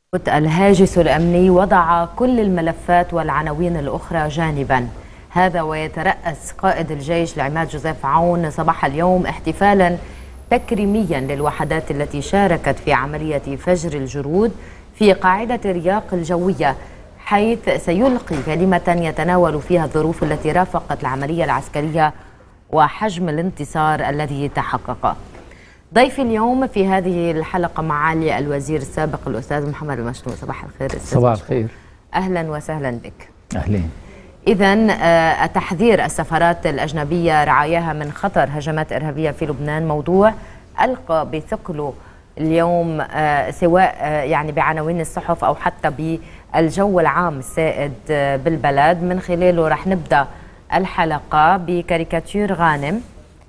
الهاجس الأمني وضع كل الملفات والعناوين الأخرى جانبا، هذا ويترأس قائد الجيش العماد جوزيف عون صباح اليوم احتفالا تكريميا للوحدات التي شاركت في عملية فجر الجرود في قاعدة رياق الجوية، حيث سيلقي كلمة يتناول فيها الظروف التي رافقت العملية العسكرية وحجم الانتصار الذي تحقق. ضيفي اليوم في هذه الحلقة معالي الوزير السابق الأستاذ محمد المشروع. صباح الخير أستاذ. صباح الخير. أهلا وسهلا بك. أهلين. إذن تحذير السفارات الأجنبية رعاياها من خطر هجمات إرهابية في لبنان موضوع ألقى بثقله اليوم سواء يعني بعناوين الصحف أو حتى بالجو العام السائد بالبلد. من خلاله رح نبدأ الحلقة بكاريكاتير غانم،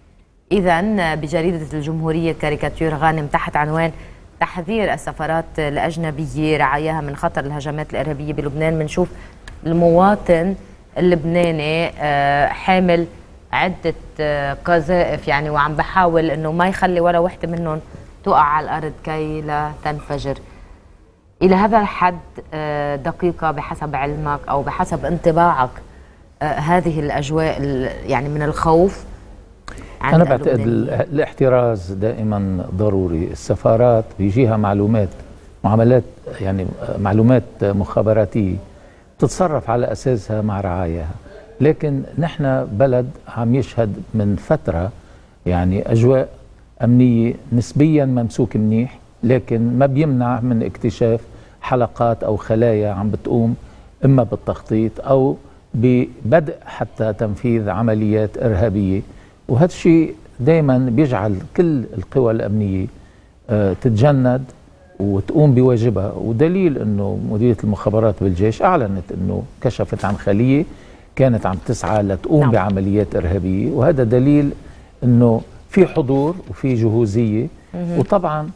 إذن بجريدة الجمهورية كاريكاتير غانم تحت عنوان تحذير السفارات الأجنبية رعاياها من خطر الهجمات الإرهابية بلبنان. بنشوف المواطن اللبناني حامل عدة قذائف يعني وعم بحاول أنه ما يخلي ولا وحدة منهم تقع على الأرض كي لا تنفجر. إلى هذا الحد دقيقة بحسب علمك أو بحسب انطباعك هذه الأجواء يعني من الخوف؟ أنا بعتقد الاحتراز دائما ضروري. السفارات بيجيها معاملات يعني معلومات مخابراتية تتصرف على أساسها مع رعاياها، لكن نحن بلد عم يشهد من فترة يعني أجواء أمنية نسبيا ممسوك منيح، لكن ما بيمنع من اكتشاف حلقات أو خلايا عم بتقوم إما بالتخطيط أو ببدء حتى تنفيذ عمليات إرهابية، وهذا الشيء دائما بيجعل كل القوى الأمنية تتجند وتقوم بواجبها. ودليل أنه مديرية المخابرات بالجيش أعلنت أنه كشفت عن خلية كانت عم تسعى لتقوم بعمليات إرهابية، وهذا دليل أنه في حضور وفي جهوزية. وطبعا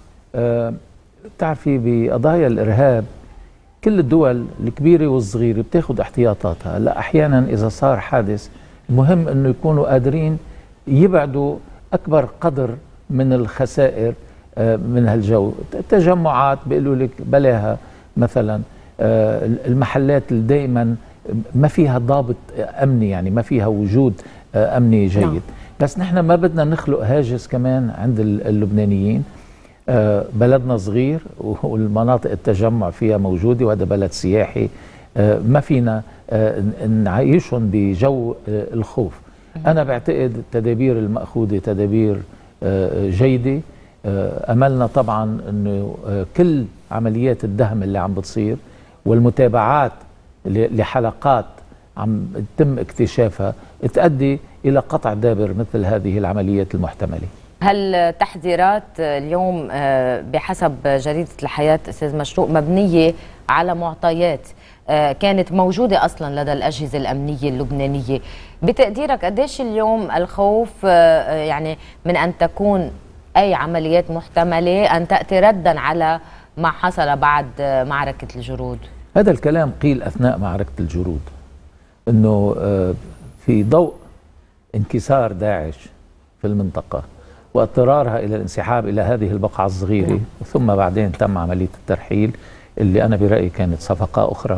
بتعرفي بقضايا الإرهاب كل الدول الكبيرة والصغيرة بتاخد احتياطاتها. لا أحيانا إذا صار حادث المهم أنه يكونوا قادرين يبعدوا أكبر قدر من الخسائر من هالجو. التجمعات بيقولوا لك بلاها مثلا المحلات اللي دائما ما فيها ضابط أمني، يعني ما فيها وجود أمني جيد. بس نحن ما بدنا نخلق هاجس كمان عند اللبنانيين. بلدنا صغير والمناطق التجمع فيها موجودة وهذا بلد سياحي، ما فينا نعيشهم بجو الخوف. أنا بعتقد التدابير المأخوذة تدابير جيدة. أملنا طبعا أنه كل عمليات الدهم اللي عم بتصير والمتابعات لحلقات عم يتم اكتشافها تؤدي إلى قطع دابر مثل هذه العمليات المحتملة. هل تحذيرات اليوم بحسب جريدة الحياة أستاذ مشروق مبنية على معطيات كانت موجودة أصلا لدى الأجهزة الأمنية اللبنانية؟ بتقديرك قديش اليوم الخوف يعني من أن تكون أي عمليات محتملة أن تأتي ردا على ما حصل بعد معركة الجرود؟ هذا الكلام قيل أثناء معركة الجرود، أنه في ضوء انكسار داعش في المنطقة واضطرارها إلى الانسحاب إلى هذه البقعة الصغيرة، ثم بعدين تم عملية الترحيل اللي أنا برأيي كانت صفقة أخرى.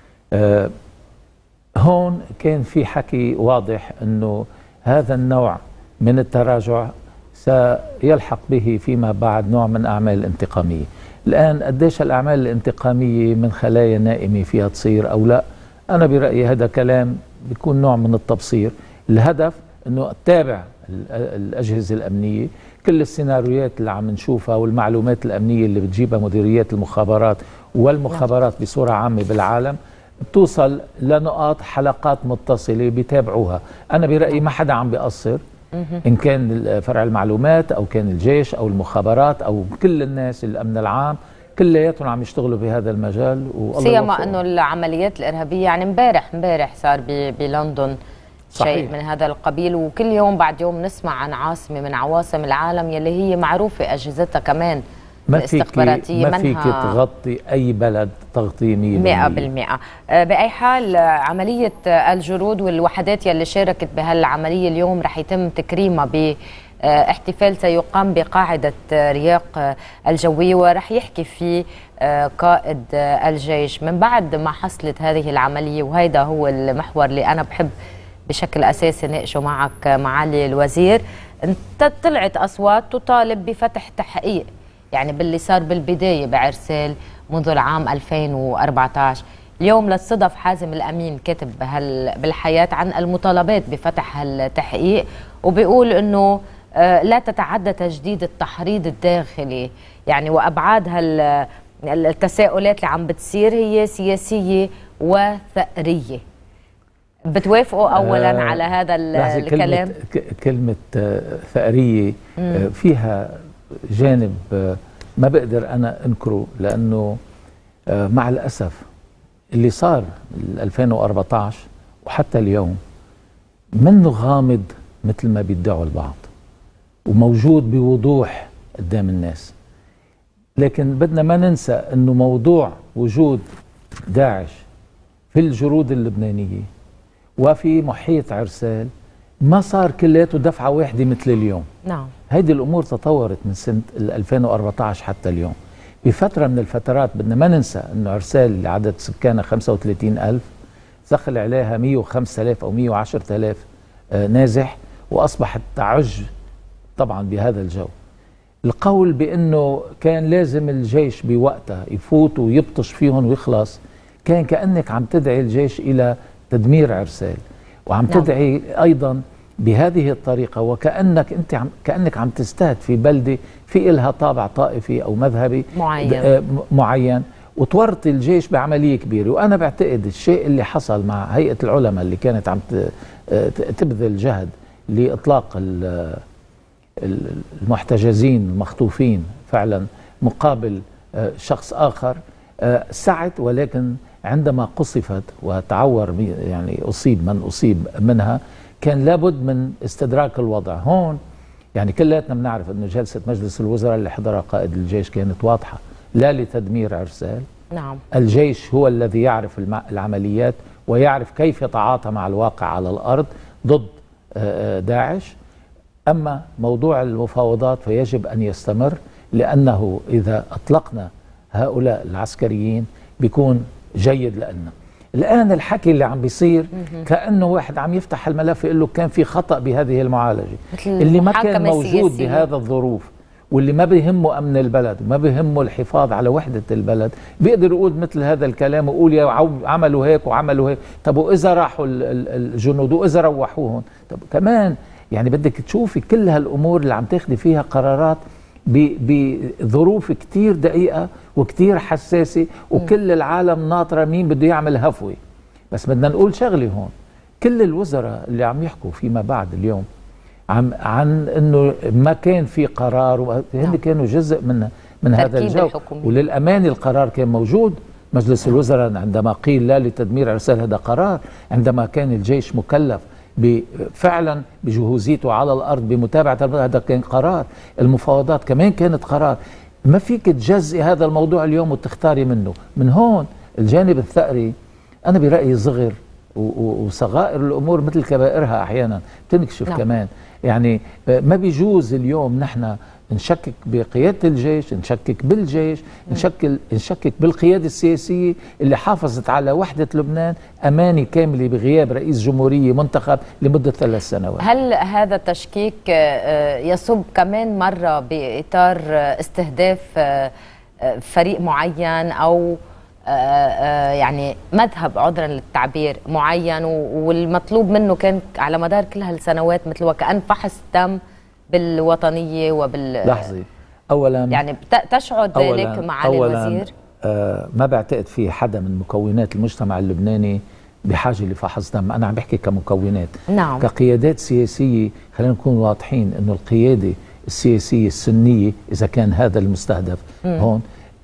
هون كان في حكي واضح أنه هذا النوع من التراجع سيلحق به فيما بعد نوع من أعمال الانتقامية. الآن قديش الأعمال الانتقامية من خلايا نائمة فيها تصير أو لا، أنا برأيي هذا كلام بيكون نوع من التبصير. الهدف أنه تتابع الأجهزة الأمنية كل السيناريوهات اللي عم نشوفها والمعلومات الأمنية اللي بتجيبها مديريات المخابرات والمخابرات بصورة عامة بالعالم، بتوصل لنقاط حلقات متصلة بيتابعوها. أنا برأيي ما حدا عم بيقصر، إن كان فرع المعلومات أو كان الجيش أو المخابرات أو كل الناس الأمن العام كلياتهم عم يشتغلوا بهذا المجال. سيما أنه العمليات الإرهابية يعني امبارح صار بلندن صحيح. شيء من هذا القبيل، وكل يوم بعد يوم نسمع عن عاصمة من عواصم العالم يلي هي معروفة أجهزتها كمان الاستخباراتية ما فيك تغطي أي بلد تغطية 100%. بأي حال عملية الجرود والوحدات يلي شاركت بهالعملية اليوم رح يتم تكريمها احتفال سيقام بقاعدة رياق الجوية، ورح يحكي فيه قائد الجيش من بعد ما حصلت هذه العملية. وهيدا هو المحور اللي أنا بحب بشكل أساسي ناقشه معك معالي الوزير. انت طلعت أصوات تطالب بفتح تحقيق يعني باللي صار بالبداية بعرسال منذ العام 2014. اليوم للصدف حازم الأمين كاتب بالحياة عن المطالبات بفتح هالتحقيق، وبيقول أنه لا تتعدى تجديد التحريض الداخلي يعني، وأبعاد التساؤلات اللي عم بتصير هي سياسية وثأرية. بتوافقوا أولا على هذا الكلام؟ كلمة ثأرية فيها جانب ما بقدر أنا أنكره، لأنه مع الأسف اللي صار 2014 وحتى اليوم منه غامض مثل ما بيدعوا البعض، وموجود بوضوح قدام الناس. لكن بدنا ما ننسى أنه موضوع وجود داعش في الجرود اللبنانية وفي محيط عرسال ما صار كلياته دفعة واحدة مثل اليوم. نعم. هيدي الأمور تطورت من سنة 2014 حتى اليوم. بفترة من الفترات بدنا ما ننسى أنه عرسال اللي عدد سكانها 35,000 دخل عليها 105,000 أو 110,000 نازح، وأصبحت تعج طبعا بهذا الجو. القول بأنه كان لازم الجيش بوقتها يفوت ويبطش فيهم ويخلص، كان كأنك عم تدعي الجيش إلى تدمير عرسال، وعم تدعي أيضا بهذه الطريقة، وكأنك أنت كأنك عم تستهدف في بلدة في إلها طابع طائفي أو مذهبي معين وتورط الجيش بعملية كبيرة. وأنا بعتقد الشيء اللي حصل مع هيئة العلماء اللي كانت عم تبذل جهد لإطلاق المحتجزين المخطوفين فعلا مقابل شخص آخر سعت، ولكن عندما قصفت وتعور يعني أصيب من أصيب منها كان لابد من استدراك الوضع. هون يعني كلياتنا بنعرف أنه جلسة مجلس الوزراء اللي حضرها قائد الجيش كانت واضحة، لا لتدمير عرسال. نعم. الجيش هو الذي يعرف العمليات ويعرف كيف يتعاطى مع الواقع على الأرض ضد داعش. أما موضوع المفاوضات فيجب أن يستمر، لأنه إذا أطلقنا هؤلاء العسكريين بيكون جيد لنا. الآن الحكي اللي عم بيصير كأنه واحد عم يفتح الملف يقول له كان في خطأ بهذه المعالجة، اللي ما كان موجود بهذا الظروف واللي ما بيهمه أمن البلد وما بيهمه الحفاظ على وحدة البلد بيقدر يقول مثل هذا الكلام ويقول يا عملوا هيك وعملوا هيك. طب وإذا راحوا الجنود وإذا روحوهم؟ طب كمان يعني بدك تشوفي كل هالأمور اللي عم تاخدي فيها قرارات بظروف كتير دقيقة وكتير حساسة، وكل العالم ناطرة مين بده يعمل هفوة. بس بدنا نقول شغلة هون، كل الوزراء اللي عم يحكوا فيما بعد اليوم عن انه ما كان في قرار، هن كانوا جزء من هذا الجو الحكومي. وللأمان القرار كان موجود. مجلس الوزراء عندما قيل لا لتدمير عرسال هذا قرار، عندما كان الجيش مكلف فعلا بجهوزيته على الأرض بمتابعة هذا كان قرار. المفاوضات كمان كانت قرار. ما فيك تجزئي هذا الموضوع اليوم وتختاري منه. من هون الجانب الثأري أنا برأيي صغر وصغائر الأمور مثل كبائرها أحيانا بتنكشف. كمان يعني ما بيجوز اليوم نحن نشكك بقيادة الجيش، نشكك بالجيش، نشكك بالقيادة السياسية اللي حافظت على وحدة لبنان أماني كاملة بغياب رئيس جمهورية منتخب لمدة 3 سنوات. هل هذا التشكيك يصب كمان مرة بإطار استهداف فريق معين أو يعني مذهب عذرا للتعبير معين، والمطلوب منه كان على مدار كل هالسنوات مثل وكأن فحص تم بالوطنية لحظة أولا يعني تشعر ذلك معالي الوزير؟ ما بعتقد في حدا من مكونات المجتمع اللبناني بحاجة لفحص دم. أنا عم بحكي كمكونات. نعم. كقيادات سياسية خلينا نكون واضحين أنه القيادة السياسية السنية إذا كان هذا المستهدف هون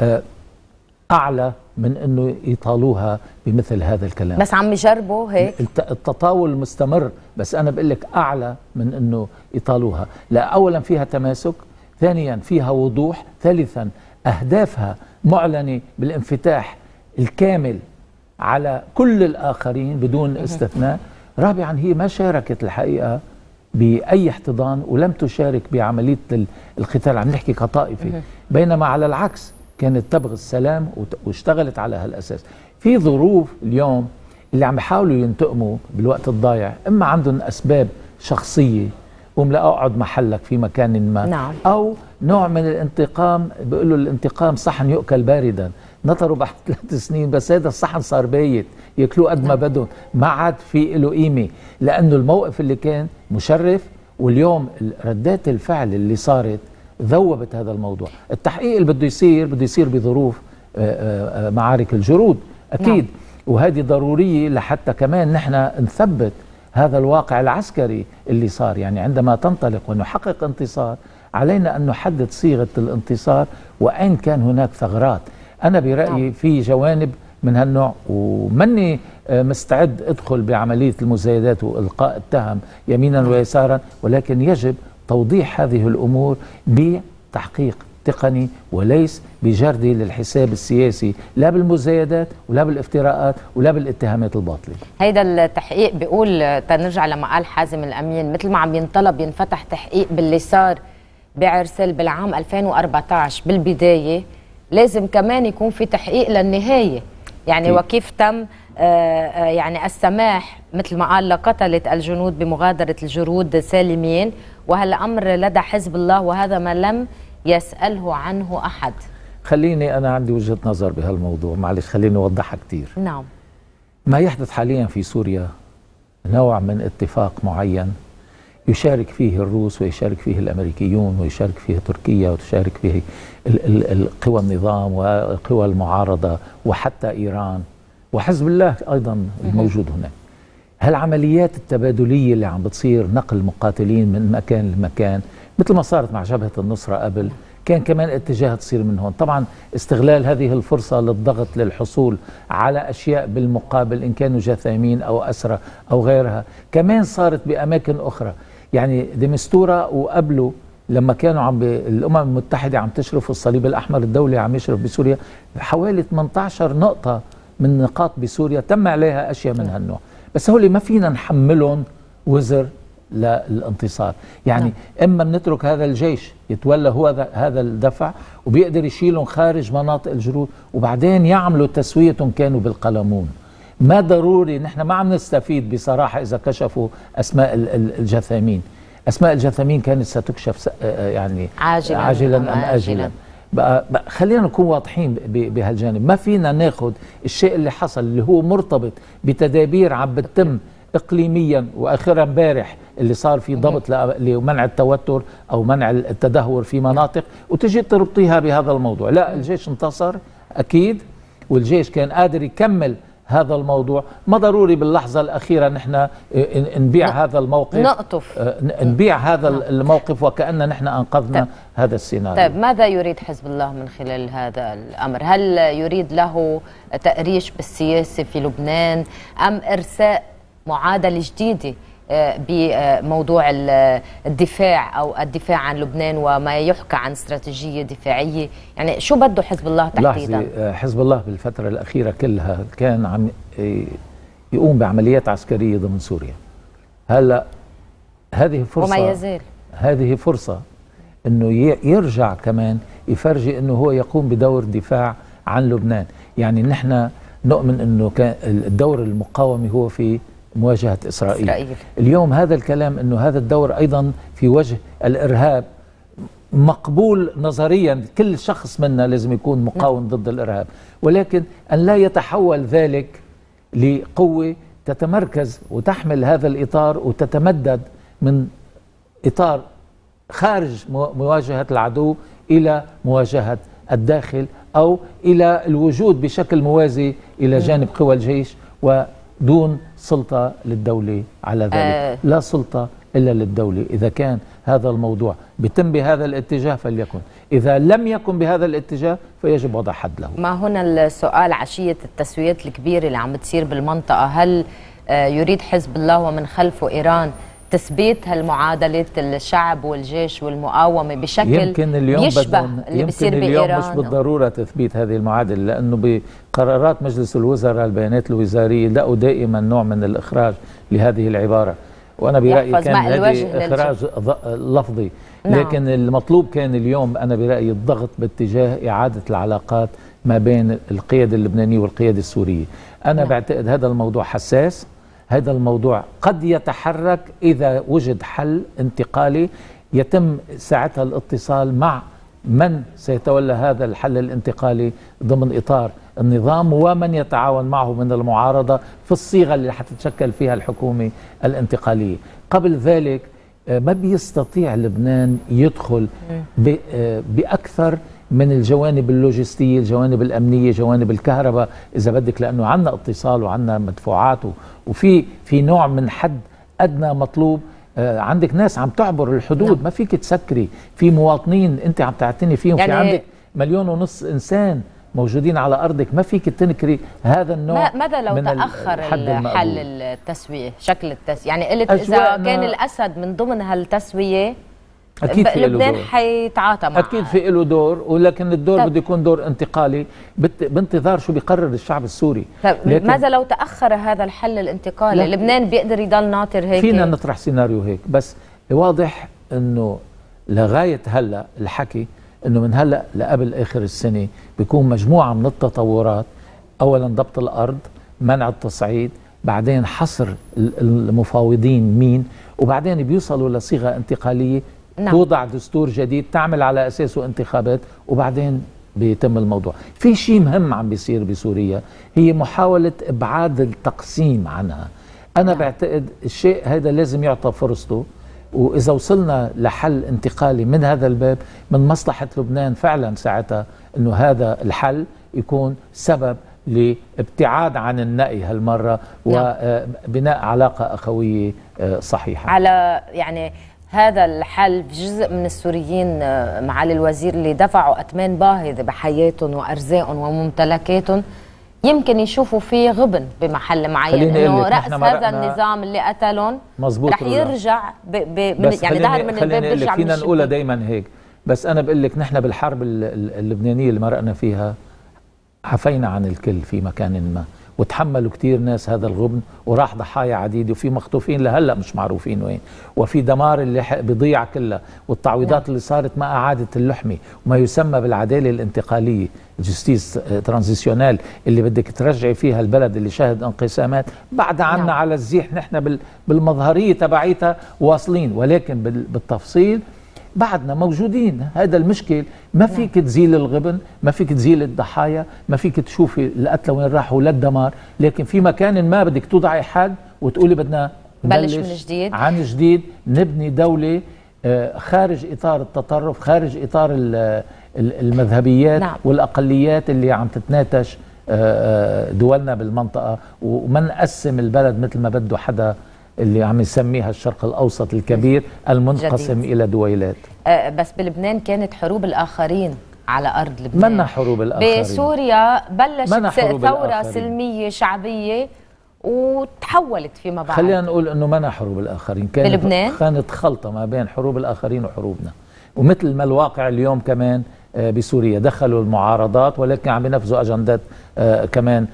أعلى من أنه يطالوها بمثل هذا الكلام. بس عم يجربوا هيك التطاول مستمر، بس أنا بقول لك أعلى من أنه يطالوها. لا، أولا فيها تماسك، ثانيا فيها وضوح، ثالثا أهدافها معلنة بالانفتاح الكامل على كل الآخرين بدون استثناء، رابعا هي ما شاركت الحقيقة بأي احتضان ولم تشارك بعملية القتال، عم نحكي كطائفة، بينما على العكس كانت تبغي السلام واشتغلت على هالأساس. في ظروف اليوم اللي عم يحاولوا ينتقموا بالوقت الضايع، إما عندهم أسباب شخصية قوم لا اقعد محلك في مكان ما، نعم. او نوع من الانتقام، بيقولوا الانتقام صحن يؤكل باردا، نطروا بعد 3 سنين بس هذا الصحن صار بايت ياكلوه قد ما بدهم، ما عاد في له قيمه، لانه الموقف اللي كان مشرف، واليوم ردات الفعل اللي صارت ذوبت هذا الموضوع. التحقيق اللي بده يصير بظروف معارك الجرود اكيد، نعم. وهذه ضروريه لحتى كمان نحن نثبت هذا الواقع العسكري اللي صار. يعني عندما تنطلق ونحقق انتصار علينا أن نحدد صيغة الانتصار وأين كان هناك ثغرات. أنا برأيي في جوانب من هالنوع، ومني مستعد أدخل بعملية المزايدات وإلقاء التهم يمينا ويسارا، ولكن يجب توضيح هذه الأمور بتحقيق تقني وليس بجردي للحساب السياسي، لا بالمزايدات ولا بالافتراءات ولا بالاتهامات الباطلة. هيدا التحقيق بيقول، تنرجع لما قال حازم الأمين، مثل ما عم ينطلب ينفتح تحقيق باللي صار بعرسل بالعام 2014 بالبداية، لازم كمان يكون في تحقيق للنهاية. يعني وكيف تم يعني السماح مثل ما قال لقتلة الجنود بمغادرة الجرود سالمين، وهالأمر لدى حزب الله وهذا ما لم يسأله عنه أحد. خليني أنا عندي وجهة نظر بهالموضوع، معلش خليني أوضحها كتير. نعم. ما يحدث حاليا في سوريا نوع من اتفاق معين يشارك فيه الروس ويشارك فيه الأمريكيون ويشارك فيه تركيا وتشارك فيه القوى النظام وقوى المعارضة وحتى إيران وحزب الله أيضا الموجود هناك. هالعمليات التبادلية اللي عم بتصير، نقل مقاتلين من مكان لمكان، مثل ما صارت مع جبهة النصرة قبل، كان كمان اتجاه تصير من هون. طبعا استغلال هذه الفرصة للضغط للحصول على أشياء بالمقابل، إن كانوا جثامين أو أسرى أو غيرها. كمان صارت بأماكن أخرى، يعني دمستورة وقبله لما كانوا الأمم المتحدة عم تشرف، الصليب الأحمر الدولي عم يشرف بسوريا، حوالي 18 نقطة من نقاط بسوريا تم عليها أشياء من هالنوع. بس هو اللي ما فينا نحملهم وزر للانتصار. يعني اما بنترك هذا الجيش يتولى هو هذا الدفع وبيقدر يشيلهم خارج مناطق الجرود، وبعدين يعملوا تسويتهم كانوا بالقلمون. ما ضروري، نحن ما عم نستفيد بصراحة إذا كشفوا أسماء الجثامين. أسماء الجثامين كانت ستكشف يعني عاجلا أم آجلا. بقى خلينا نكون واضحين بهالجانب. ما فينا ناخد الشيء اللي حصل اللي هو مرتبط بتدابير عم بتتم إقليميا، وأخيرا امبارح اللي صار في ضبط لمنع التوتر أو منع التدهور في مناطق، وتجي تربطيها بهذا الموضوع. لا، الجيش انتصر أكيد، والجيش كان قادر يكمل هذا الموضوع. ما ضروري باللحظة الأخيرة نحن نبيع هذا الموقف، نبيع هذا الموقف وكأن نحن أنقذنا هذا السيناريو. طيب ماذا يريد حزب الله من خلال هذا الأمر؟ هل يريد له تأريش بالسياسة في لبنان، أم إرساء معادلة جديدة بموضوع الدفاع أو الدفاع عن لبنان وما يحكى عن استراتيجية دفاعية؟ يعني شو بده حزب الله تحديدا؟ حزب الله بالفترة الأخيرة كلها كان عم يقوم بعمليات عسكرية ضمن سوريا. هلا هذه فرصة، وما يزال هذه فرصة انه يرجع كمان يفرجي انه هو يقوم بدور دفاع عن لبنان. يعني نحن نؤمن انه كان الدور المقاومي هو في مواجهة إسرائيل. اليوم هذا الكلام أنه هذا الدور أيضا في وجه الإرهاب مقبول نظريا، كل شخص منا لازم يكون مقاوم ضد الإرهاب، ولكن أن لا يتحول ذلك لقوة تتمركز وتحمل هذا الإطار وتتمدد من إطار خارج مواجهة العدو إلى مواجهة الداخل، أو إلى الوجود بشكل موازي إلى جانب قوى الجيش ودون سلطة للدولة على ذلك. لا سلطة إلا للدولة. إذا كان هذا الموضوع بيتم بهذا الاتجاه فليكن، إذا لم يكن بهذا الاتجاه فيجب وضع حد له. ما هنا السؤال، عشية التسويات الكبيرة اللي عم بتصير بالمنطقة، هل يريد حزب الله ومن خلفه إيران تثبيت هالمعادلة الشعب والجيش والمقاومة بشكل يمكن اليوم يشبه اللي بيصير بإيران؟ مش بالضرورة تثبيت هذه المعادلة، لأنه بقرارات مجلس الوزراء البيانات الوزارية لقوا دائما نوع من الإخراج لهذه العبارة. وانا برايي كان هذا اخراج لفظي. نعم. لكن المطلوب كان اليوم انا برايي الضغط باتجاه اعاده العلاقات ما بين القياده اللبنانيه والقياده السوريه. انا نعم. بعتقد هذا الموضوع حساس، هذا الموضوع قد يتحرك اذا وجد حل انتقالي يتم ساعتها الاتصال مع من سيتولى هذا الحل الانتقالي ضمن إطار النظام ومن يتعاون معه من المعارضة في الصيغة اللي حتتشكل فيها الحكومة الانتقالية. قبل ذلك ما بيستطيع لبنان يدخل بأكثر من الجوانب اللوجستية، الجوانب الأمنية، جوانب الكهرباء إذا بدك، لأنه عندنا اتصال وعندنا مدفوعات وفي نوع من حد أدنى مطلوب. عندك ناس عم تعبر الحدود. نعم. ما فيك تسكري في مواطنين انت عم تعتني فيهم، يعني في عندك 1.5 مليون انسان موجودين على ارضك، ما فيك تنكري هذا النوع. ماذا لو تاخر الحل التسويه، شكل التسويه؟ يعني قلت اذا كان الاسد من ضمن هالتسويه أكيد في لبنان حيتعاطى معه، أكيد في له دور، ولكن الدور بده يكون دور انتقالي بانتظار شو بيقرر الشعب السوري. ماذا لو تأخر هذا الحل الانتقالي؟ لبنان بيقدر يضل ناطر هيك؟ فينا نطرح سيناريو هيك، بس واضح انه لغاية هلا الحكي انه من هلا لقبل اخر السنة بيكون مجموعة من التطورات. اولا ضبط الارض، منع التصعيد، بعدين حصر المفاوضين مين، وبعدين بيوصلوا لصيغة انتقالية. نعم. توضع دستور جديد تعمل على أساسه انتخابات، وبعدين بيتم الموضوع. في شيء مهم عم بيصير بسوريا، هي محاولة إبعاد التقسيم عنها. أنا نعم. بعتقد الشيء هذا لازم يعطى فرصته، وإذا وصلنا لحل انتقالي من هذا الباب من مصلحة لبنان فعلا ساعتها أنه هذا الحل يكون سبب لابتعاد عن النأي هالمرة. نعم. وبناء علاقة أخوية صحيحة. على يعني هذا الحل في جزء من السوريين معالي الوزير اللي دفعوا أثمان باهظة بحياتهم وأرزاقهم وممتلكاتهم يمكن يشوفوا فيه غبن بمحل معين، انه رأس هذا النظام اللي قتلهم رح يرجع يعني ظهر من الباب بيرجع. فينا نقولها دايما هيك، بس أنا بقول لك نحن بالحرب اللبنانية اللي مرقنا فيها عفينا عن الكل في مكان ما، وتحملوا كتير ناس هذا الغبن، وراح ضحايا عديدة، وفي مخطوفين لهلا مش معروفين وين، وفي دمار اللي بضيع كلها، والتعويضات اللي صارت ما أعادت اللحمة، وما يسمى بالعدالة الانتقالية جستيس ترانزيشنال اللي بدك ترجعي فيها البلد اللي شهد انقسامات. بعد عنا على الزيح نحن بالمظهرية تبعيتها واصلين، ولكن بالتفصيل بعدنا موجودين. هذا المشكل ما فيك تزيل الغبن، ما فيك تزيل الضحايا، ما فيك تشوفي القتلى وين راحوا للدمار، لكن في مكان ما بدك توضعي حد وتقولي بدنا نبلش من جديد، عن جديد نبني دولة خارج إطار التطرف، خارج إطار المذهبيات. نعم. والأقليات اللي عم تتناتش دولنا بالمنطقة، وما نقسم البلد مثل ما بده حدا اللي عم يسميها الشرق الأوسط الكبير المنقسم جديد. إلى دويلات. بس بلبنان كانت حروب الآخرين على أرض لبنان. منا حروب الآخرين. بسوريا بلشت ثورة سلمية شعبية وتحولت فيما بعد. خلينا نقول أنه منا حروب الآخرين، كانت خلطة ما بين حروب الآخرين وحروبنا، ومثل ما الواقع اليوم كمان بسوريا دخلوا المعارضات ولكن عم ينفذوا أجندات كمان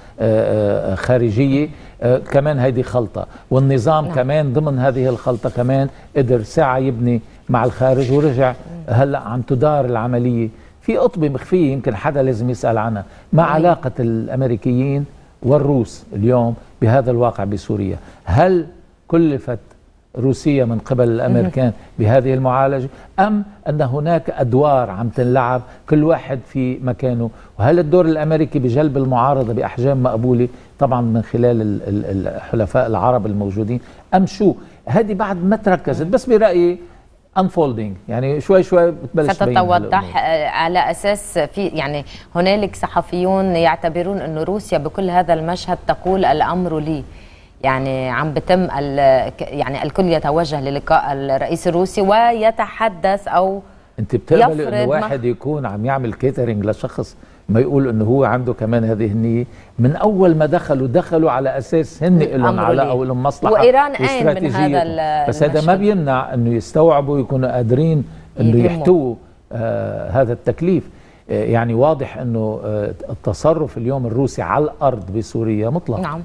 خارجية، كمان هيدي خلطة، والنظام نعم. كمان ضمن هذه الخلطة كمان قدر ساعة يبني مع الخارج ورجع. هلأ عم تدار العملية في قطبة مخفية يمكن حدا لازم يسأل عنها، ما علاقة الأمريكيين والروس اليوم بهذا الواقع بسوريا؟ هل كلفت روسيا من قبل الأمريكان بهذه المعالجة، أم أن هناك أدوار عم تنلعب كل واحد في مكانه؟ وهل الدور الأمريكي بجلب المعارضة بأحجام مقبولة طبعا من خلال الحلفاء العرب الموجودين، أم شو؟ هذه بعد ما تركزت، بس برأيي unfolding، يعني شوي شوي بتبلش ستتوضح على أساس في يعني هنالك صحفيون يعتبرون أن روسيا بكل هذا المشهد تقول الأمر لي، يعني عم بتم يعني الكل يتوجه للقاء الرئيس الروسي ويتحدث او انت بتقبل انه واحد يكون عم يعمل كيترينج لشخص ما يقول انه هو عنده كمان هذه النية؟ من اول ما دخلوا على اساس هن لهم علاقه او لهم مصلحه، وايران قايم من هذا بس هذا ما بيمنع انه يستوعبوا يكونوا قادرين انه يحتووا هذا التكليف. يعني واضح انه التصرف اليوم الروسي على الارض بسوريا مطلق. نعم.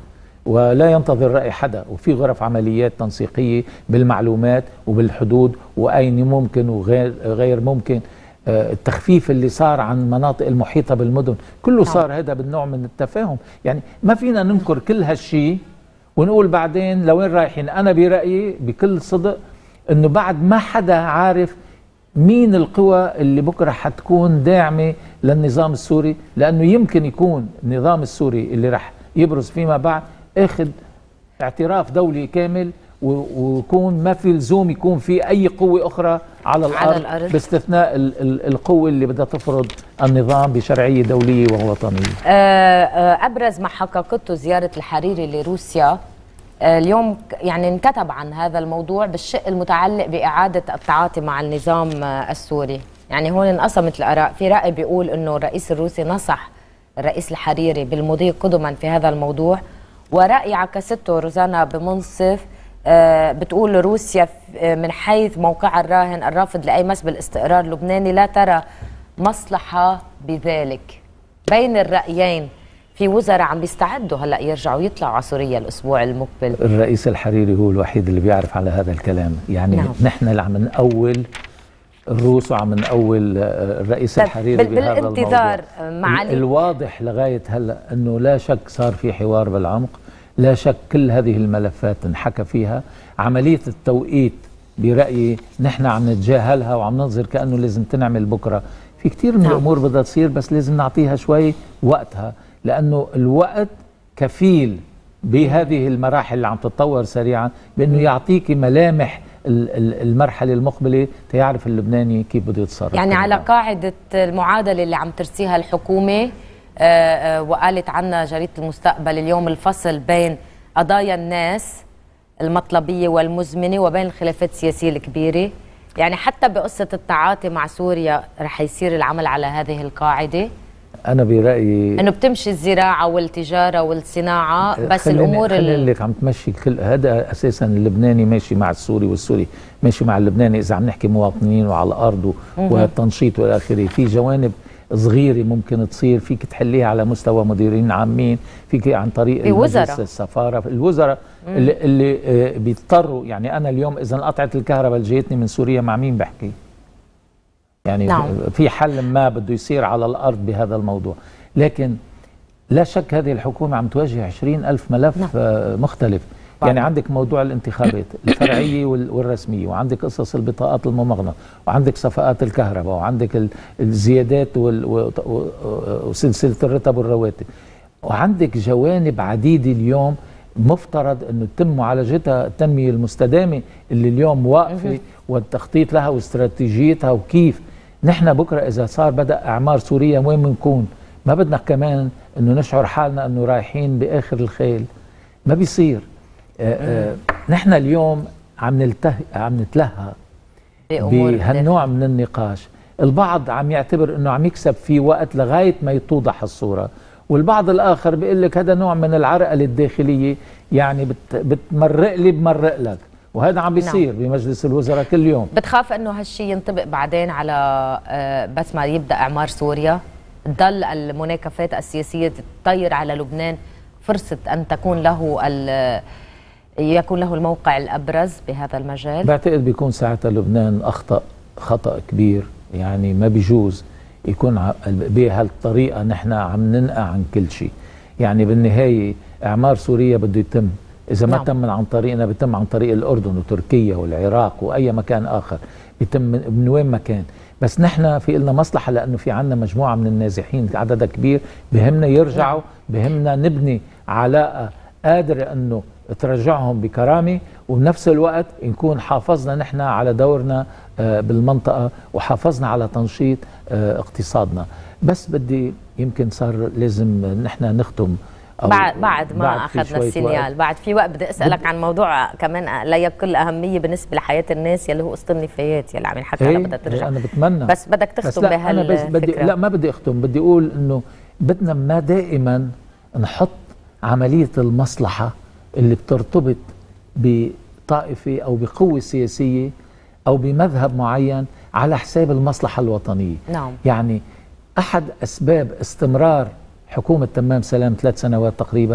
ولا ينتظر رأي حدا، وفي غرف عمليات تنسيقية بالمعلومات وبالحدود وأين ممكن وغير ممكن. التخفيف اللي صار عن المناطق المحيطة بالمدن كله صار هذا بالنوع من التفاهم. يعني ما فينا ننكر كل هالشي ونقول بعدين لوين رايحين. أنا برأيي بكل صدق أنه بعد ما حدا عارف مين القوى اللي بكرة حتكون داعمة للنظام السوري، لأنه يمكن يكون النظام السوري اللي رح يبرز فيما بعد اخذ اعتراف دولي كامل، ويكون ما في لزوم يكون في أي قوة أخرى على الأرض باستثناء القوة اللي بدها تفرض النظام بشرعية دولية ووطنية. أبرز ما حققته زيارة الحريري لروسيا اليوم، يعني انكتب عن هذا الموضوع بالشق المتعلق بإعادة التعاطي مع النظام السوري. يعني هون انقسمت الآراء، في رأي بيقول أنه الرئيس الروسي نصح الرئيس الحريري بالمضي قدما في هذا الموضوع، ورأي عكسته روزانا بمنصف بتقول روسيا من حيث موقعها الراهن الرافض لأي مس بالاستقرار اللبناني لا ترى مصلحة بذلك. بين الرأيين في وزراء عم بيستعدوا هلا يرجعوا يطلعوا على سوريا الأسبوع المقبل. الرئيس الحريري هو الوحيد اللي بيعرف على هذا الكلام. يعني نحن اللي عم نقول الروس وعم نقول الرئيس الحريري بهذا الموضوع. مع الواضح لغاية هلا أنه لا شك صار في حوار بالعمق، لا شك كل هذه الملفات انحكى فيها. عملية التوقيت برأيي نحن عم نتجاهلها وعم ننظر كأنه لازم تنعمل بكرة. في كتير من الأمور بدها تصير بس لازم نعطيها شوي وقتها، لأنه الوقت كفيل بهذه المراحل اللي عم تتطور سريعا بأنه يعطيك ملامح المرحلة المقبلة تيعرف اللبناني كيف بده يتصرف. يعني على قاعدة المعادلة اللي عم ترسيها الحكومة، وقالت عنها جريدة المستقبل اليوم، الفصل بين قضايا الناس المطلبية والمزمنة وبين الخلافات السياسية الكبيرة. يعني حتى بقصة التعاطي مع سوريا رح يصير العمل على هذه القاعدة. أنا برأيي إنه بتمشي الزراعة والتجارة والصناعة، بس الأمور اللي عم تمشي كل هذا أساسا اللبناني ماشي مع السوري والسوري ماشي مع اللبناني. إذا عم نحكي مواطنين وعلى الأرض والتنشيط والآخره، في جوانب صغيرة ممكن تصير فيك تحليها على مستوى مديرين عامين، فيك عن طريق السفارة، الوزراء اللي بيضطروا. يعني أنا اليوم إذا انقطعت الكهرباء اللي جايتني من سوريا مع مين بحكي؟ يعني في حل ما بده يصير على الأرض بهذا الموضوع. لكن لا شك هذه الحكومة عم تواجه 20,000 ملف مختلف. يعني عندك موضوع الانتخابات الفرعية والرسمية، وعندك قصص البطاقات الممغنة، وعندك صفقات الكهرباء، وعندك الزيادات وسلسلة الرتب والرواتب، وعندك جوانب عديدة اليوم مفترض أنه تتم معالجتها. التنمية المستدامة اللي اليوم واقفة والتخطيط لها واستراتيجيتها وكيف نحن بكرة إذا صار بدأ إعمار سوريا وين بنكون. ما بدنا كمان أنه نشعر حالنا أنه رايحين بآخر الخيل، ما بيصير. نحن اليوم عم نتلهى بهالنوع من النقاش. البعض عم يعتبر أنه عم يكسب في وقت لغاية ما يتوضح الصورة، والبعض الآخر بيقول لك هذا نوع من العرقلة الداخلية، يعني بتمرق لي بمرق لك، وهذا عم بيصير بمجلس الوزراء كل يوم. بتخاف انه هالشيء ينطبق بعدين على بس ما يبدا اعمار سوريا، تضل المناكفات السياسيه تطير على لبنان فرصه ان يكون له الموقع الابرز بهذا المجال؟ بعتقد بيكون ساعتها لبنان اخطا خطا كبير. يعني ما بيجوز يكون بهالطريقه نحن عم ننقع عن كل شيء. يعني بالنهايه اعمار سوريا بده يتم، إذا ما تم عن طريقنا بيتم عن طريق الأردن وتركيا والعراق وأي مكان آخر، بيتم من وين ما كان. بس نحن في لنا مصلحة، لأنه في عنا مجموعة من النازحين عددها كبير، بهمنا يرجعوا، بهمنا نبني علاقة قادرة أنه ترجعهم بكرامة، وبنفس الوقت نكون حافظنا نحن على دورنا بالمنطقة وحافظنا على تنشيط اقتصادنا. بس بدي يمكن صار لازم نحن نختم بعد ما اخذنا السينيال. بعد في وقت بدي اسالك عن موضوع كمان لا يقل اهميه بالنسبه لحياه الناس، يلي هو قسط النفايات يلي عم ينحكى على بدها ترجع. انا بتمنى، بس بدك تختم بهالفكره. لا ما بدي اختم، بدي اقول انه بدنا ما دائما نحط عمليه المصلحه اللي بترتبط بطائفه او بقوه سياسيه او بمذهب معين على حساب المصلحه الوطنيه. يعني احد اسباب استمرار حكومة تمام سلام 3 سنوات تقريبا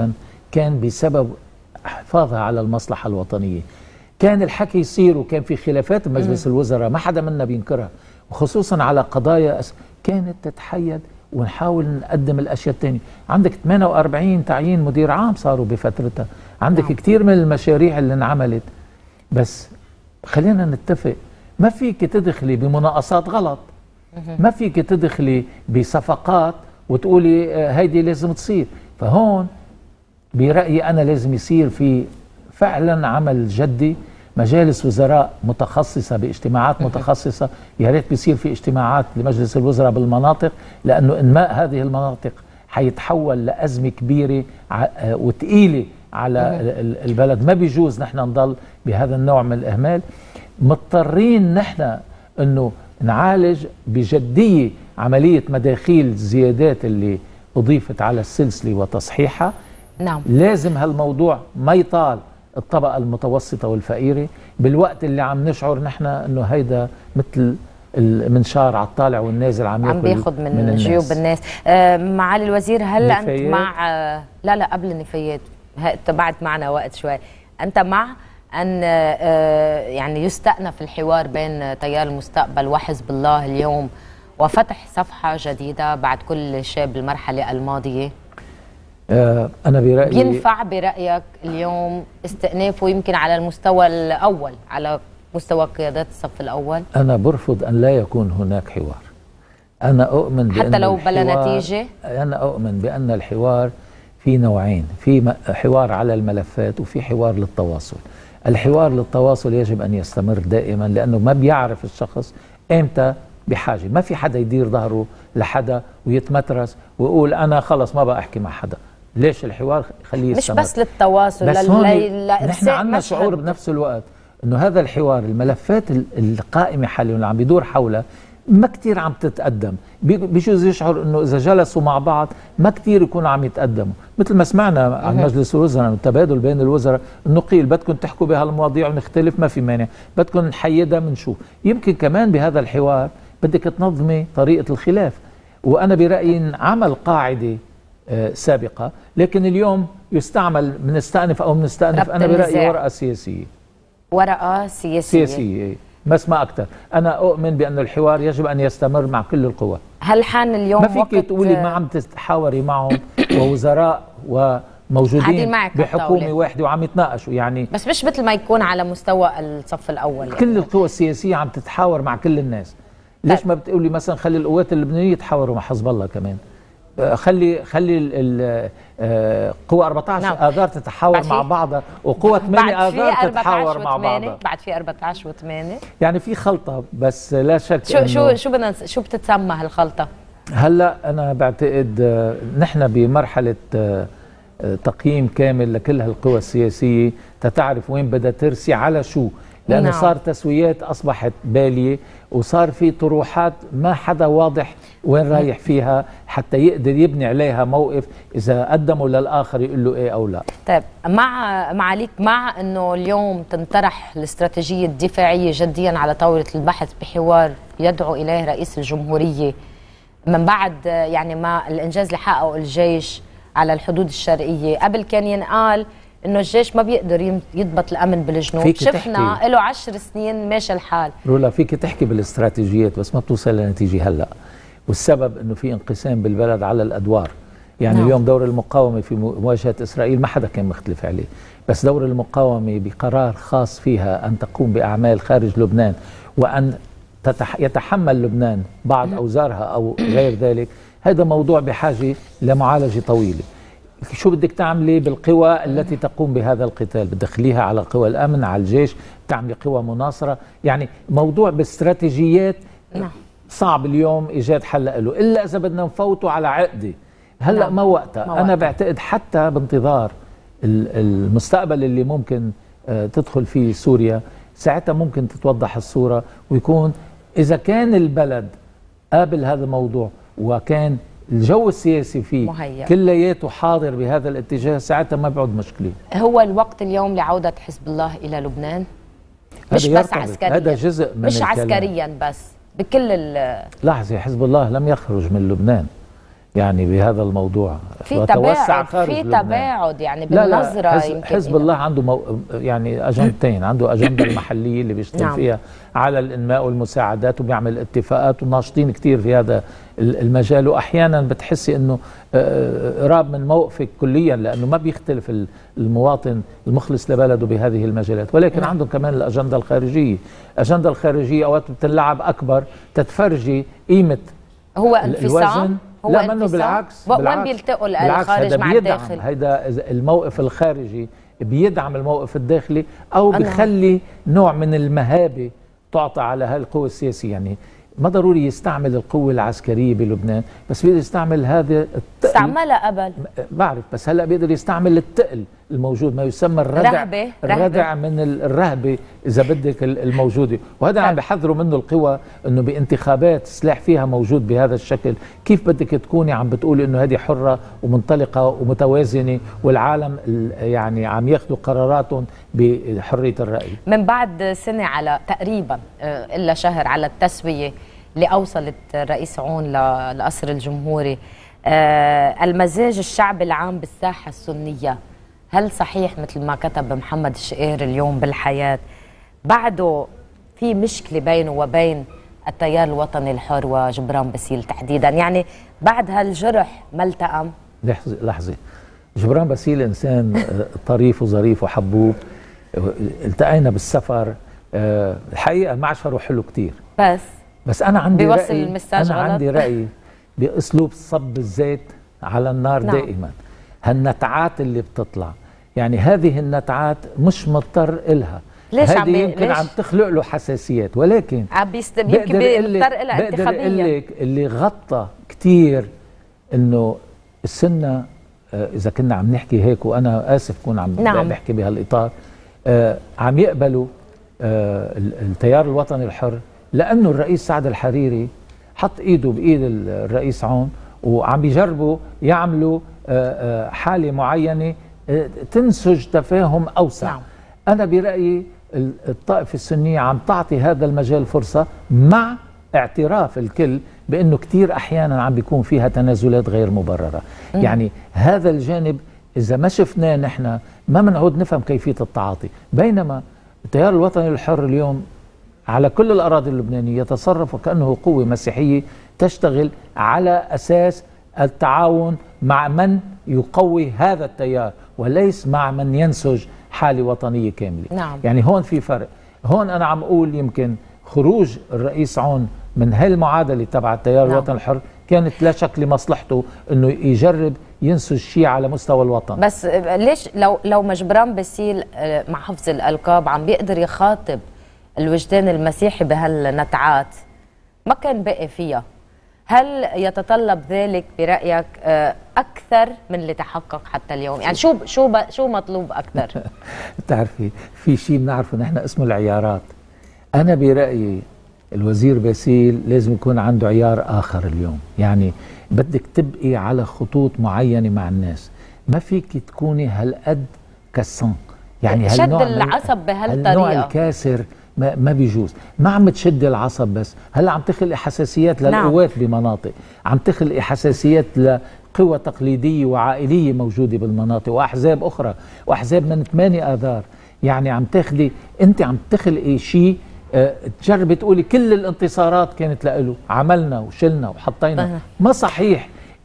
كان بسبب حفاظها على المصلحة الوطنية. كان الحكي يصير وكان في خلافات بمجلس الوزراء ما حدا منا بينكرها، وخصوصا على قضايا كانت تتحيد ونحاول نقدم الأشياء الثانية. عندك 48 تعيين مدير عام صاروا بفترتها، عندك كثير من المشاريع اللي انعملت. بس خلينا نتفق، ما فيك تدخلي بمناقصات غلط، ما فيك تدخلي بصفقات وتقولي هيدي لازم تصير. فهون برأيي أنا لازم يصير في فعلا عمل جدي، مجالس وزراء متخصصة باجتماعات متخصصة. يا ريت بيصير في اجتماعات لمجلس الوزراء بالمناطق، لأنه إنماء هذه المناطق حيتحول لأزمة كبيرة وثقيلة على البلد. ما بيجوز نحن نضل بهذا النوع من الإهمال. مضطرين نحن إنه نعالج بجدية عملية مداخيل الزيادات اللي أضيفت على السلسلة وتصحيحها. نعم. لازم هالموضوع ما يطال الطبقة المتوسطة والفقيرة، بالوقت اللي عم نشعر نحن انه هيدا مثل المنشار على الطالع والنازل عم بياخد من جيوب الناس. معالي الوزير، هل انت مع لا قبل النفايات بعد معنا وقت شوي، انت مع ان يعني يستأنف الحوار بين تيار المستقبل وحزب الله اليوم وفتح صفحة جديدة بعد كل شيء بالمرحلة الماضية؟ أنا برأيي ينفع برأيك اليوم استئنافه يمكن على المستوى الأول، على مستوى قيادات الصف الأول؟ أنا برفض أن لا يكون هناك حوار. أنا أؤمن بأن حتى لو بلا نتيجة؟ أنا أؤمن بأن الحوار في نوعين، في حوار على الملفات وفي حوار للتواصل. الحوار للتواصل يجب أن يستمر دائما، لأنه ما بيعرف الشخص إمتى بحاجة. ما في حدا يدير ظهره لحدا ويتمترس ويقول أنا خلص ما بقى أحكي مع حدا. ليش الحوار خليه يستمر؟ مش بس للتواصل، بس نحن عندنا شعور بنفس الوقت انه هذا الحوار، الملفات القائمه حاليا اللي عم بيدور حولها ما كتير عم تتقدم. بيجوز يشعر انه اذا جلسوا مع بعض ما كتير يكونوا عم يتقدموا، مثل ما سمعنا عن مجلس الوزراء التبادل بين الوزراء انه قيل بدكم تحكوا بهالمواضيع ونختلف ما في مانع، بدكم نحيدها بنشوف. يمكن كمان بهذا الحوار بدك تنظمي طريقه الخلاف. وانا برايي عمل قاعده سابقة، لكن اليوم يستعمل بنستأنف أو بنستأنف أنا برأيي ورقة سياسية. ورقة سياسية بس ما أكثر. أنا أؤمن بأن الحوار يجب أن يستمر مع كل القوى. هل حان اليوم ما فيك تقولي ما عم تتحاوري معهم ووزراء وموجودين بحكومة واحدة وعم يتناقشوا يعني، بس مش مثل ما يكون على مستوى الصف الأول يعني. كل القوى السياسية عم تتحاور مع كل الناس. ليش ما بتقولي مثلا خلي القوات اللبنانية يتحاوروا مع حزب الله كمان؟ خلي قوى 14 آذار تتحاور مع بعضها وقوى 8 آذار تتحاور مع بعضها. بعد في 14 و8 يعني في خلطة، بس لا شك. شو بتتسمى هالخلطة؟ هلا أنا بعتقد نحن بمرحلة تقييم كامل لكل هالقوى السياسية تتعرف وين بدها ترسي على شو، لأنه صار تسويات أصبحت بالية وصار في طروحات ما حدا واضح وين رايح فيها حتى يقدر يبني عليها موقف إذا قدموا للآخر يقول له إيه أو لا. طيب معاليك مع أنه اليوم تنطرح الاستراتيجية الدفاعية جديا على طاولة البحث بحوار يدعو إليه رئيس الجمهورية من بعد يعني ما الإنجاز اللي حققه الجيش على الحدود الشرقية؟ قبل كان ينقال انه الجيش ما بيقدر يضبط الامن بالجنوب، شفنا له 10 سنين ماشي الحال. رولا فيك تحكي بالاستراتيجيات بس ما بتوصل لنتيجه هلا، والسبب انه في انقسام بالبلد على الادوار. يعني اليوم دور المقاومه في مواجهه اسرائيل ما حدا كان مختلف عليه، بس دور المقاومه بقرار خاص فيها ان تقوم باعمال خارج لبنان وان يتحمل لبنان بعض اوزارها او غير ذلك، هذا موضوع بحاجه لمعالجه طويله. شو بدك تعملي بالقوى التي تقوم بهذا القتال؟ بتدخليها على قوى الامن، على الجيش، تعملي قوى مناصره، يعني موضوع باستراتيجيات صعب اليوم ايجاد حل له، الا اذا بدنا نفوته على عقده. هلا ما وقتها. انا بعتقد حتى بانتظار المستقبل اللي ممكن تدخل فيه سوريا، ساعتها ممكن تتوضح الصوره ويكون اذا كان البلد قابل هذا الموضوع وكان الجو السياسي فيه كلياته حاضر بهذا الاتجاه، ساعتها ما بيعود مشكله. هو الوقت اليوم لعودة حزب الله إلى لبنان؟ مش بس عسكريا، هذا جزء من مش الكلام. عسكريا بس بكل لحظة، حزب الله لم يخرج من لبنان. يعني بهذا الموضوع. في تباعد يعني بالنظرة. لا حزب الله عنده يعني أجندتين، عنده أجندة المحلية اللي بيشتغل فيها على الإنماء والمساعدات، وبيعمل اتفاقات، وناشطين كتير في هذا المجال، وأحيانا بتحسي أنه قراب من موقفك كليا، لأنه ما بيختلف المواطن المخلص لبلده بهذه المجالات. ولكن عندهم كمان الأجندة الخارجية. الأجندة الخارجية أوقات بتلعب أكبر تتفرجي قيمة هو انفصام. لا منه بالعكس. وين بيلتقوا الخارج مع الداخل؟ هيدا الموقف الخارجي بيدعم الموقف الداخلي، او بيخلي نوع من المهابه تعطى على هالقوى السياسيه. يعني ما ضروري يستعمل القوه العسكريه بلبنان، بس بيقدر يستعمل هذا استعملها قبل، بعرف، بس هلا بيقدر يستعمل التقل الموجود، ما يسمى الردع. الردع من الرهبه اذا بدك الموجوده، وهذا عم بحذروا منه القوى، انه بانتخابات سلاح فيها موجود بهذا الشكل، كيف بدك تكوني عم بتقولي انه هذه حره ومنطلقه ومتوازنه، والعالم يعني عم ياخذوا قراراتهم بحريه الراي. من بعد سنه على تقريبا الا شهر على التسويه اللي اوصلت الرئيس عون لقصر الجمهوري، المزاج الشعبي العام بالساحه السنيه، هل صحيح مثل ما كتب محمد الشقير اليوم بالحياة بعده في مشكلة بينه وبين التيار الوطني الحر وجبران باسيل تحديدا؟ يعني بعد هالجرح ما التأم؟ لحظة، جبران باسيل إنسان طريف وظريف وحبوب، التقينا بالسفر، الحقيقة معشره حلو كتير، بس أنا عندي رأي، عندي رأي بأسلوب صب الزيت على النار. دائما هالنتعات اللي بتطلع، يعني هذه النتعات مش مضطر إلها، ليش هذه يمكن عم تخلق له حساسيات، ولكن بيضطر إلها انتخابيا. اللي غطى كتير إنه السنة، إذا كنا عم نحكي هيك، وأنا آسف كون عم بحكي بهالإطار، عم يقبلوا التيار الوطني الحر، لأنه الرئيس سعد الحريري حط إيده بإيد الرئيس عون، وعم بيجربوا يعملوا حالة معينة تنسج تفاهم أوسع. أنا برأيي الطائفة السنية عم تعطي هذا المجال فرصة، مع اعتراف الكل بأنه كتير أحيانا عم بيكون فيها تنازلات غير مبررة. يعني هذا الجانب إذا ما شفناه نحن ما منعود نفهم كيفية التعاطي. بينما التيار الوطني الحر اليوم على كل الأراضي اللبنانية يتصرف وكأنه قوة مسيحية تشتغل على أساس التعاون مع من يقوي هذا التيار، وليس مع من ينسج حالة وطنية كاملة. يعني هون في فرق. هون أنا عم أقول يمكن خروج الرئيس عون من هالمعادلة تبع التيار الوطني الحر كانت لا شك لمصلحته، انه يجرب ينسج شيء على مستوى الوطن. بس ليش لو جبران باسيل مع حفظ الألقاب عم بيقدر يخاطب الوجدان المسيحي بهالنتعات، ما كان بقي فيها؟ هل يتطلب ذلك برأيك أكثر من اللي تحقق حتى اليوم؟ يعني شو مطلوب أكثر؟ بتعرفي في شيء بنعرفه نحن اسمه العيارات. أنا برأيي الوزير باسيل لازم يكون عنده عيار آخر اليوم. يعني بدك تبقي على خطوط معينة مع الناس، ما فيك تكوني هالقد كسان، يعني شد العصب بهالطريقة، النوع الكاسر ما بيجوز. ما عم تشد العصب بس، هلا عم تخلق حساسيات للقوات بمناطق، عم تخلق حساسيات لقوى تقليدية وعائلية موجودة بالمناطق، وأحزاب أخرى، وأحزاب من 8 آذار. يعني عم تاخدي، أنت عم تخلقي شيء تجربي تقولي كل الانتصارات كانت له، عملنا وشلنا وحطينا. ما صحيح.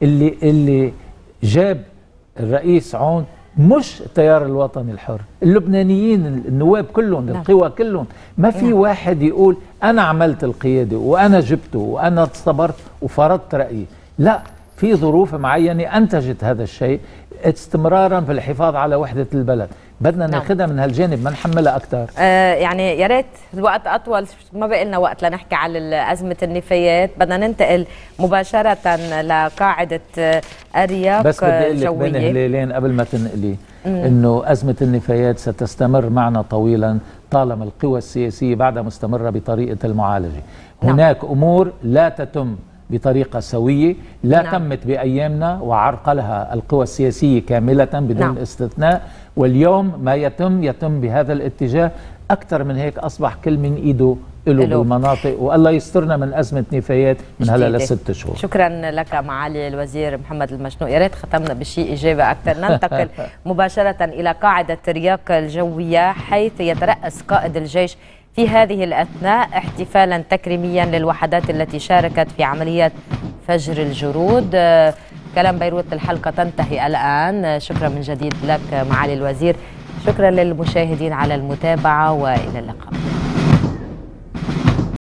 اللي جاب الرئيس عون مش التيار الوطني الحر، اللبنانيين، النواب كلهم، القوى كلهم. ما في واحد يقول أنا عملت القيادة وأنا جبته وأنا صبرت وفرضت رأيي. لا، في ظروف معينة أنتجت هذا الشيء استمرارا في الحفاظ على وحدة البلد. بدنا ناخذها من هالجانب، ما نحملها أكثر. يعني يا ريت الوقت أطول، ما بقى لنا وقت لنحكي على أزمة النفايات. بدنا ننتقل مباشرة لقاعدة أرياق بس بدي أقول لك بين هلالين قبل ما تنقلي إنه أزمة النفايات ستستمر معنا طويلا طالما القوى السياسية بعدها مستمرة بطريقة المعالجة. هناك أمور لا تتم بطريقة سوية، لا تمت بأيامنا وعرقلها القوى السياسية كاملة بدون استثناء، واليوم ما يتم بهذا الاتجاه. أكثر من هيك أصبح كل من إيده له بالمناطق، والله يسترنا من أزمة نفايات من هلا ل6 شهور. شكرا لك معالي الوزير محمد المشنوق. يا ريت ختمنا بشيء إجابة أكثر. ننتقل مباشرة إلى قاعدة ترياق الجوية، حيث يترأس قائد الجيش في هذه الأثناء احتفالا تكريميا للوحدات التي شاركت في عملية فجر الجرود. كلام بيروت الحلقة تنتهي الآن. شكرا من جديد لك معالي الوزير، شكرا للمشاهدين على المتابعة، وإلى اللقاء.